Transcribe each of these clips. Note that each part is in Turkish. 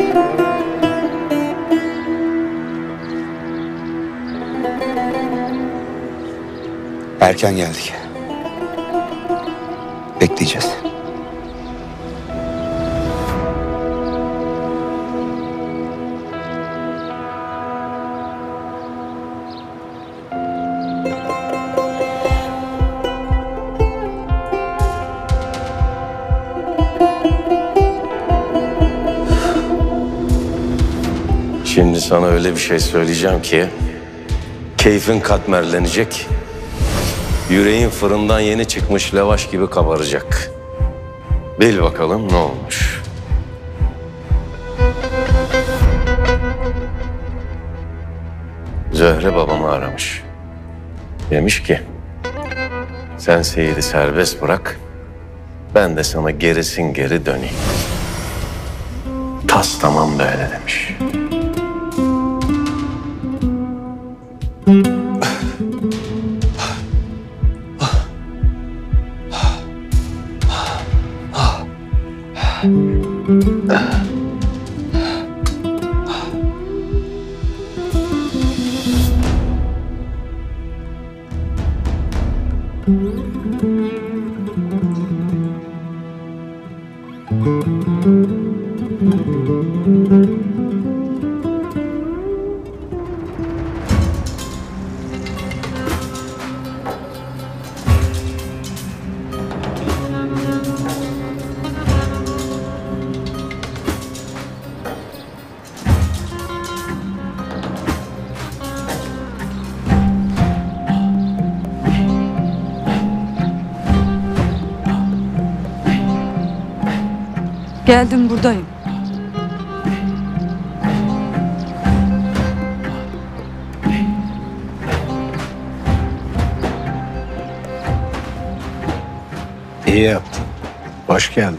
Erken geldik. Bekleyeceğiz. Şimdi sana öyle bir şey söyleyeceğim ki keyfin katmerlenecek. Yüreğin fırından yeni çıkmış lavaş gibi kabaracak. Bil bakalım ne olmuş. Zöhre babamı aramış. Demiş ki sen Seyit'i serbest bırak. Ben de sana gerisin geri döneyim. Tas tamam böyle demiş. Geldim, buradayım. İyi yaptın. Hoş geldin.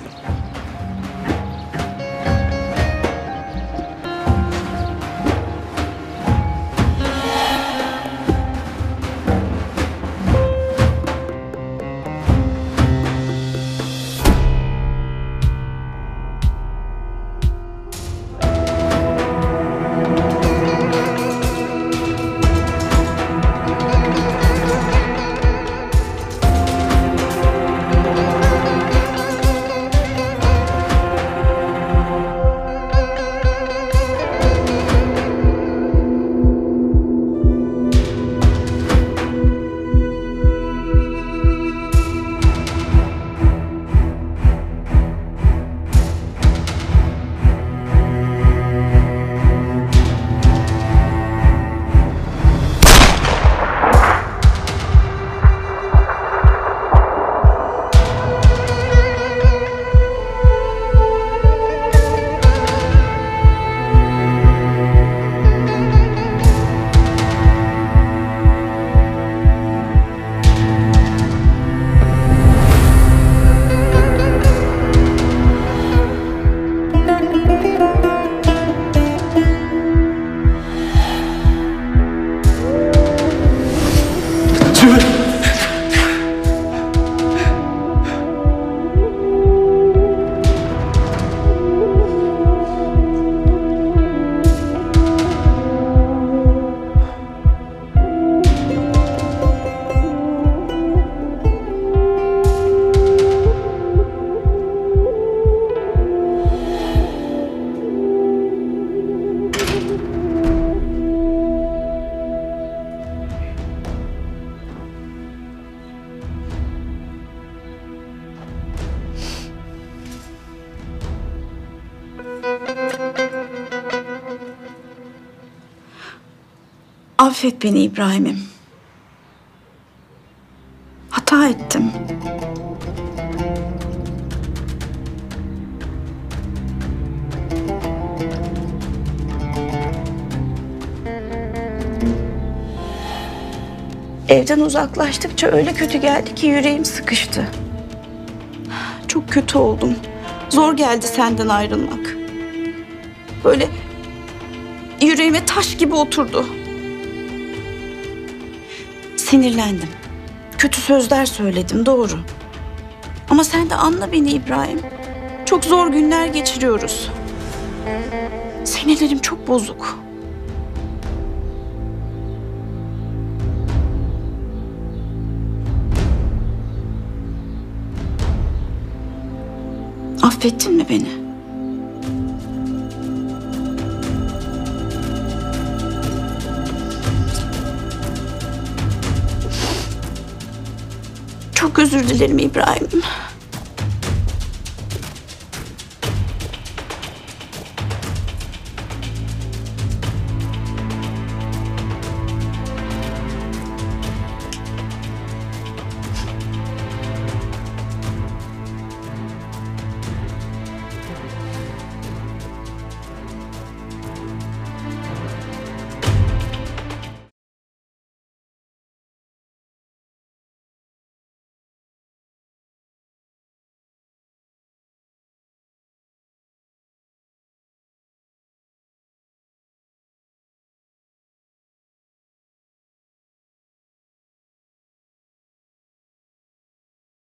Affet beni İbrahim'im. Hata ettim. Evden uzaklaştıkça öyle kötü geldi ki yüreğim sıkıştı. Çok kötü oldum. Zor geldi senden ayrılmak. Böyle yüreğime taş gibi oturdu. Sinirlendim. Kötü sözler söyledim, doğru. Ama sen de anla beni İbrahim. Çok zor günler geçiriyoruz. Sinirlerim çok bozuk. Affettin mi beni? Çok özür dilerim İbrahim.